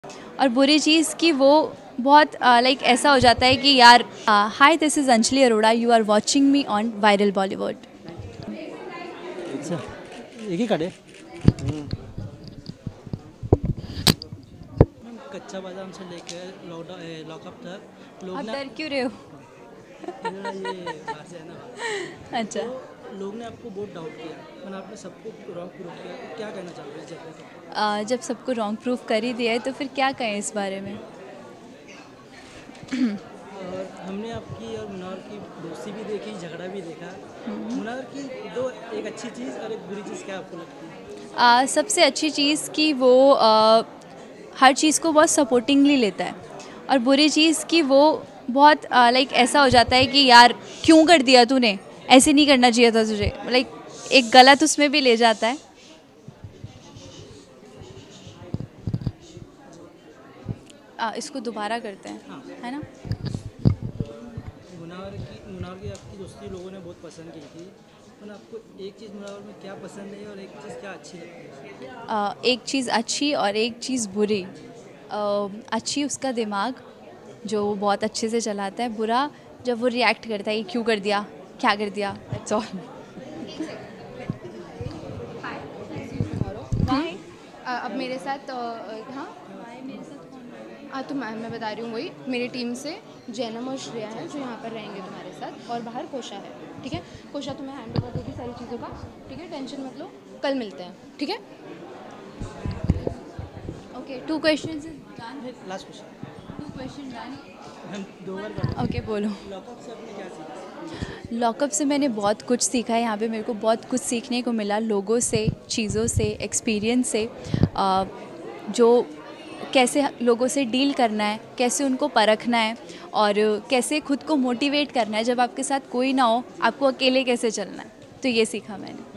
और बुरी चीज़ कि वो बहुत लाइक ऐसा हो जाता है कि यार hi this is Anjali Arora, you are watching me on viral Bollywood. अच्छा, एक ही कार्ड है। मैम कच्चा बादाम से लेकर लॉकअप तक लोग आप ना डर क्यों रहे हो? ये बाहर से है ना। अच्छा, तो लोग ने आपको बहुत डाउट किया, मैंने आपने सबको रॉन्ग प्रूव किया, तो क्या कहना चाहोगे इस जगह पे? जब सबको रॉन्ग प्रूफ कर ही दिया है तो फिर क्या कहें इस बारे में। और हमने आपकी और मुनावर की दोस्ती भी देखी, झगड़ा भी देखा। मुनावर की दो एक अच्छी चीज़ और एक बुरी चीज़ क्या आपको लगती है? सबसे अच्छी चीज़ कि वो हर चीज़ को बहुत सपोर्टिंगली लेता है, और बुरी चीज़ कि वो बहुत लाइक ऐसा हो जाता है कि यार क्यों कर दिया तूने, ऐसे नहीं करना चाहिए था तुझे, लाइक एक गलत उसमें भी ले जाता है। इसको दोबारा करते हैं, हाँ। है ना। मुनावर की आपकी दोस्ती लोगों ने बहुत पसंद की थी, पर आपको एक चीज़ मुनावर में क्या पसंद है और एक चीज़ क्या अच्छी लगती है? एक चीज़ अच्छी और एक चीज़ बुरी। अच्छी उसका दिमाग जो बहुत अच्छे से चलाता है, बुरा जब वो रिएक्ट करता है कि क्यों कर दिया, क्या कर दिया, दैट्स ऑल। हाय। अब मेरे साथ हाँ तो मैं बता रही हूँ, वही मेरी टीम से जैनम और श्रेया है जो यहाँ पर रहेंगे तुम्हारे साथ, और बाहर कोशा है। ठीक है, कोशा तुम्हें हैंड ओवर देगी सारी चीज़ों का। ठीक है, टेंशन मत लो, कल मिलते हैं। ठीक है, okay, 2 questions last question 2 question done. हम 2 बार करते ओके, बोलो। हैं। लॉकअप से आपने क्या सीखा? लॉकअप से मैंने बहुत कुछ सीखा है। यहाँ पे मेरे को बहुत कुछ सीखने को मिला, लोगों से, चीज़ों से, एक्सपीरियंस से। जो कैसे लोगों से डील करना है, कैसे उनको परखना है, और कैसे खुद को मोटिवेट करना है जब आपके साथ कोई ना हो, आपको अकेले कैसे चलना है, तो ये सीखा मैंने।